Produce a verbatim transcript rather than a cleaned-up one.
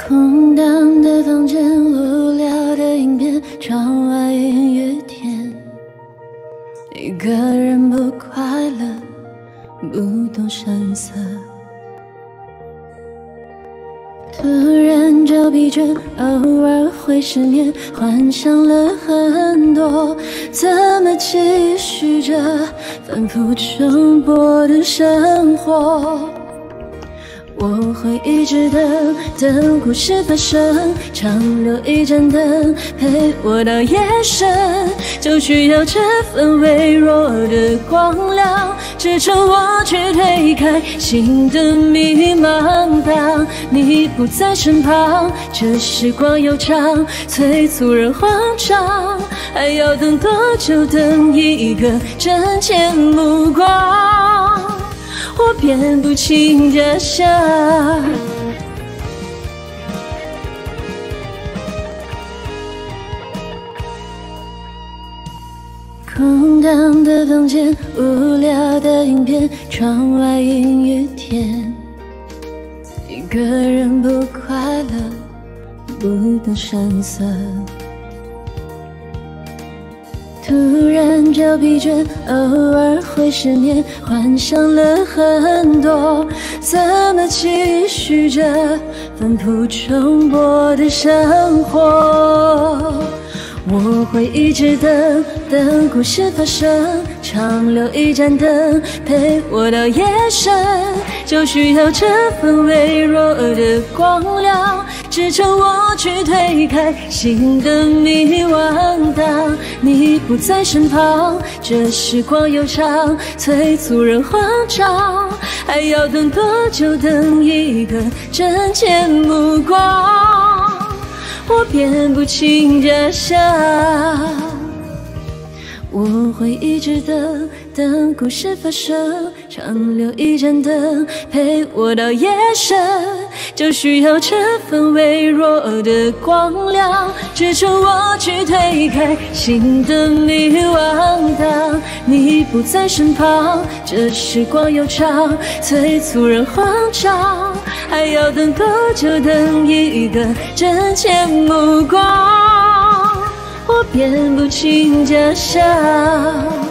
空荡的房间，无聊的影片，窗外阴雨天，一个人不快乐，不动声色，突然就疲倦，偶尔会失眠，幻想了很多，怎么继续着反复重播的生活？我会一直等，等故事发生，长留一盏灯陪我到夜深，就需要这份微弱的光亮，支撑我去推开心的迷茫。当你不在身旁，这时光又长，催促人慌张，还要等多久？等一个真切目光，我辨不清假象。空荡的房间，无聊的影片，窗外阴雨天，一个人不快乐，不动声色，突然就疲倦，偶尔会失眠，幻想了很多，怎么继续着反复重播的生活？我会一直等，等故事发生，长留一盏灯陪我到夜深，就需要这份微弱的光亮，支撑我去推开心的迷惘。当你不在身旁，这时光又长，催促人慌张，还要等多久？等一个真切目光，我辨不清假象。我会一直等，等故事发生，长留一盏灯陪我到夜深，就需要这份微弱的光亮，支撑我去推开心的迷惘。当你不在身旁，这时光又长，催促人慌张，还要等多久？等一个真切目光，我辨不清假象。